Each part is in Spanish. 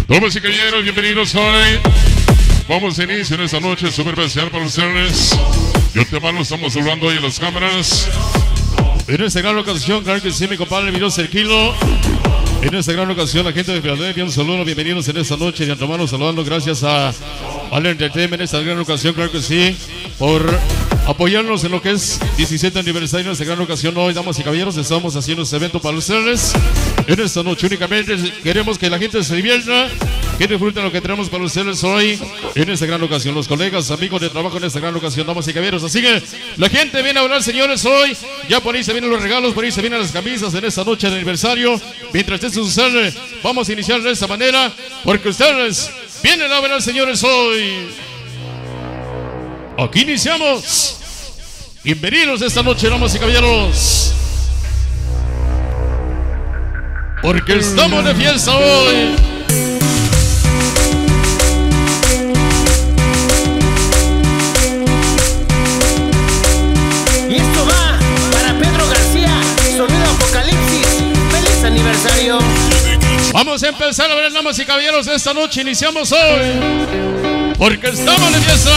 Damas y caballeros, bienvenidos hoy. Vamos a inicio en esta noche súper especial para ustedes. Yo te mando, estamos hablando hoy en las cámaras. En esta gran ocasión, claro que sí, mi compadre Emilio Cerquilo. En esta gran ocasión, la gente de Filadelfia, un saludo, bienvenidos en esta noche. De antemano, saludando, gracias a Al Entertainment en esta gran ocasión, claro que sí, por apoyarnos en lo que es 17 aniversario de esta gran ocasión. Hoy, damas y caballeros, estamos haciendo este evento para ustedes. En esta noche únicamente queremos que la gente se divierta, que disfruten lo que tenemos para ustedes hoy en esta gran ocasión. Los colegas, amigos de trabajo en esta gran ocasión, damas y caballeros. Así que la gente viene a hablar, señores, hoy. Ya por ahí se vienen los regalos, por ahí se vienen las camisas en esta noche de aniversario. Mientras esto sucede, vamos a iniciar de esta manera, porque ustedes vienen a hablar, señores, hoy. Aquí iniciamos. Bienvenidos esta noche, damas y caballeros, porque estamos de fiesta hoy. Y esto va para Pedro García, Sonido Apocalipsis. ¡Feliz aniversario! Vamos a empezar a ver, damas y caballeros, esta noche iniciamos hoy, porque estamos de fiesta.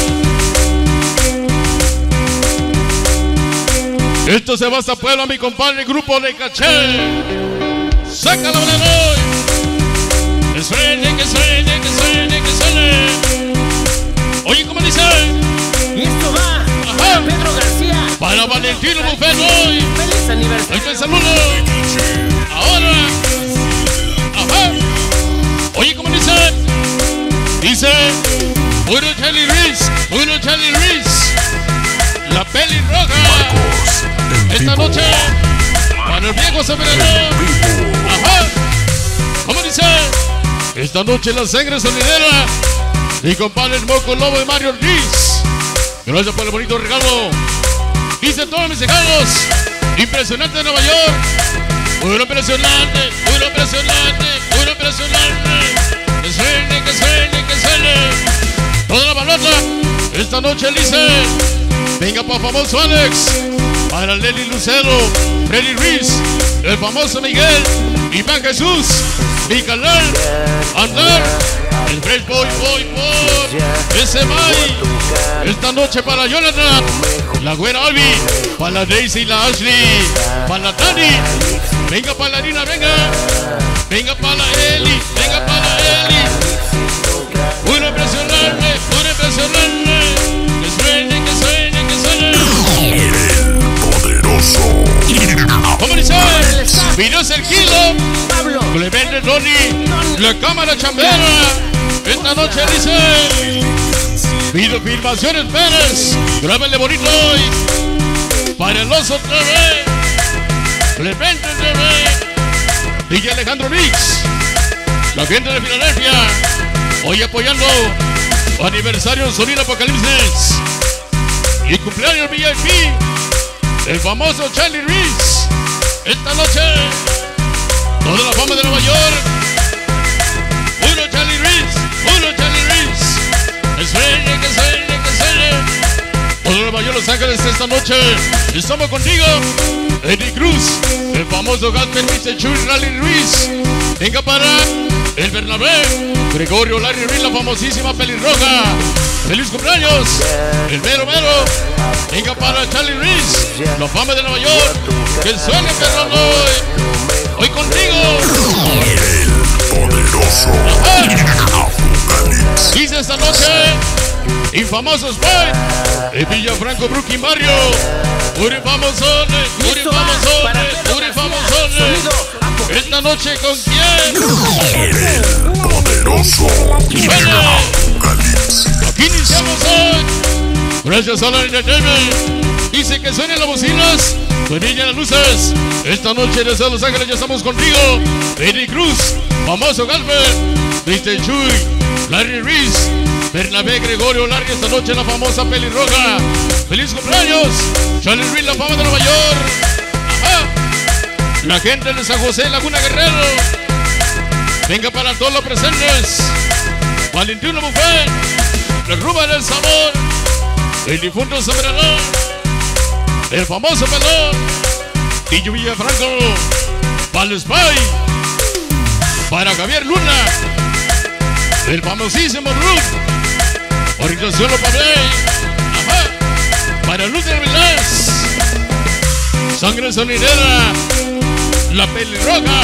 Esto se va hasta Puebla, mi compadre, grupo de Caché. Sácalo de hoy. Que suene, que suene, que suene, que suene. Oye, ¿cómo dice? Y esto va para Pedro García, para Valentino Buffet hoy. ¡Feliz aniversario! Ahí te saludo. Ahora. Ajá. Oye, ¿cómo dice? Dice, puro Charlie Reese, puro Charlie Reese. La pelirroja. Esta noche, para el viejo sombrero. Ajá. ¿Cómo dice? Esta noche la sangre sonidera. Mi compadre el Moco Lobo de Mario Ortiz. Gracias por el bonito regalo. Dice todos mis regalos. Impresionante de Nueva York. Puro impresionante, puro impresionante, puro impresionante. Que suene, que suene, que suene. Toda la balota. Esta noche dice, venga pa' famoso Alex. Para Lely Lucero, Freddy Ruiz, el famoso Miguel, Iván Jesús, Micalán, Andar, el Fresh Boy, ese May. Esta noche para Jonathan, la güera Albi, para la Daisy y la Ashley, para la Tani, venga para la Nina, venga, venga para la Eli, venga para la Eli. Uno impresionante, uno impresionante, que suene, que suene, que suene. ¿Cómo dice? Videos el kilo. Pablo, Clemente Tony, la cámara chambera. Esta noche dice, video filmaciones Pérez. Grábenle bonito hoy. Para el Oso TV, Clemente TV, DJ Alejandro Mix, la gente de Filadelfia, hoy apoyando aniversario Sonido Apocalipsis y cumpleaños VIP. El famoso Charlie Reese. Esta noche, toda la fama de Nueva York. Uno Charlie Reese, uno Charlie Reese. Que suene, que suene, que suene. Todo Nueva York, Los Ángeles, esta noche estamos contigo. Eddie Cruz, el famoso Gasper, Mr. Chuy, Rally Ruiz. Venga para el Bernabé, Gregorio, Larry Ruiz, la famosísima pelirroja. ¡Feliz cumpleaños! El mero mero. Venga para Charlie Reese, la fama de Nueva York. Que suene, perrón, hoy contigo. El poderoso Apocalipsis. Dice esta noche, infamosos Boy, de Villafranco, Brooklyn Barrio. Puri famosones, puri famosones, puri famosones. Esta noche con quién? El poderoso Apocalipsis. Aquí iniciamos hoy. Gracias a la Entertainment. Dice que suenen las bocinas, suenen las luces. Esta noche desde Los Ángeles ya estamos contigo. Eddie Cruz, famoso Galper, Mr. Chuy, Larry Reese, Bernabé, Gregorio, Larry. Esta noche la famosa pelirroja. ¡Feliz cumpleaños! Charlie Reese, la fama de Nueva York. Ajá. La gente de San José, Laguna Guerrero. Venga para todos los presentes. Valentino Buffet, la Ruba del Sabor, el difunto Sombrerador, el famoso pelón, Tillo Villafranco, para el Spy, para Javier Luna, el famosísimo Brook, organización Lo Pablé, ajá, para Luther Vilás, Sangre Sonidera, La Pelirroja,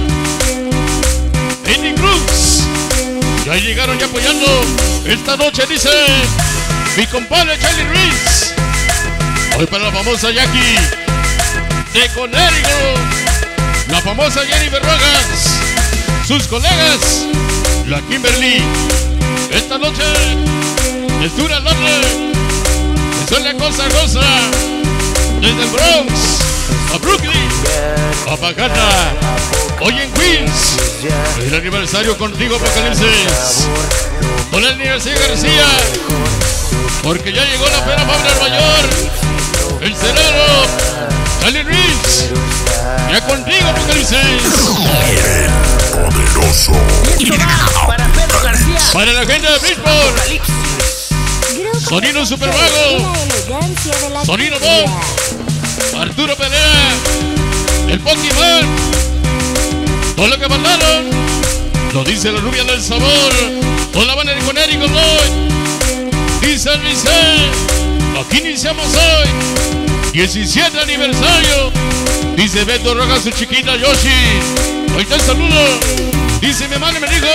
Andy Cruz, ya llegaron ya apoyando esta noche, dice mi compadre Charlie Ruiz. Hoy para la famosa Jackie de Conérico, la famosa Jennifer Rojas, sus colegas, la Kimberly. Esta noche es dura noche, es una cosa rosa, desde el Bronx a Brooklyn, a Pacata, hoy en Queens, el aniversario contigo Apocalipsis, con el aniversario García, porque ya llegó la pera Pablo del Mayor, el Cerero, Charlie Reeves, ya contigo Apocalipsis. El poderoso. Para Pedro García. Para la gente de Bridgeport, Sonido Supervago, Sonido Bob, Arturo Pelea, el Pokémon, todo lo que mandaron, lo dice la rubia del sabor, toda la banda de Conérico hoy, dice el Vicente, aquí iniciamos hoy, 17 aniversario, dice Beto Rojas, su chiquita Yoshi, hoy te saludo, dice mi madre me dijo,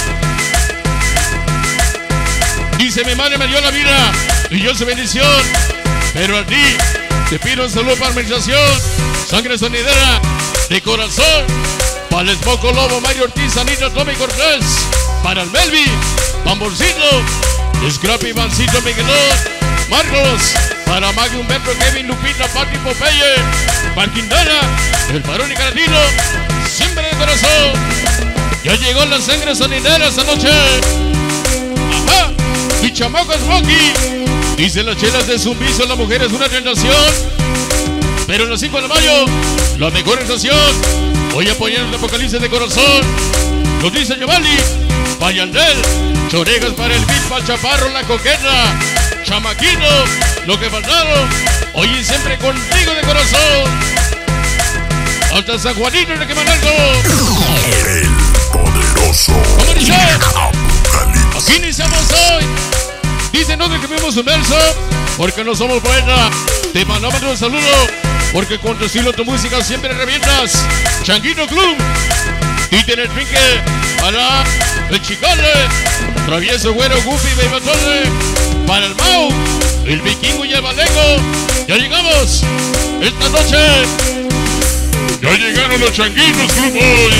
dice mi madre me dio la vida y yo su bendición, pero a ti te pido un saludo para administración, Sangre Sonidera, de corazón, para el Smoco Lobo, Mario Ortiz, Anita, Tommy Cortés, para el Melvi, Pamborcito, Scrappy, Vancito, Miguelón, Marcos, para Maggie, Humberto, Kevin, Lupita, Pati, Popeye, para Quintana, el Farón y Caratino, siempre de corazón, ya llegó la Sangre Sonidera esta noche, ajá, mi chamaco Smokey, dice las chelas de Zumbizo, la mujer es una tentación, pero en los 5 de mayo, la mejor estación, hoy apoyando el Apocalipsis de corazón, nos dice Giovanni, Payandel, Choregas para el Bill, para Chaparro, la Coqueta, Chamaquito, lo que faltaron, hoy y siempre contigo de corazón, hasta San Juanito de Quemanalco, El poderoso. ¿cómo dice? Apocalipsis. Aquí iniciamos hoy, dice no que escribimos un verso, porque no somos poetas, te mandamos un saludo, porque con tu estilo, tu música siempre revientas, Changuito Club, y tener trinque, para el Chicale, Travieso, Güero, Goofy, Beibatone, para el Mau, el Vikingo y el Balengo, ya llegamos, esta noche, ya llegaron los Changuitos Club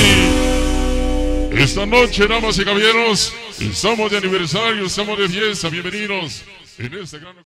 hoy, esta noche, damas y caballeros, estamos de aniversario, estamos de fiesta, bienvenidos en este gran...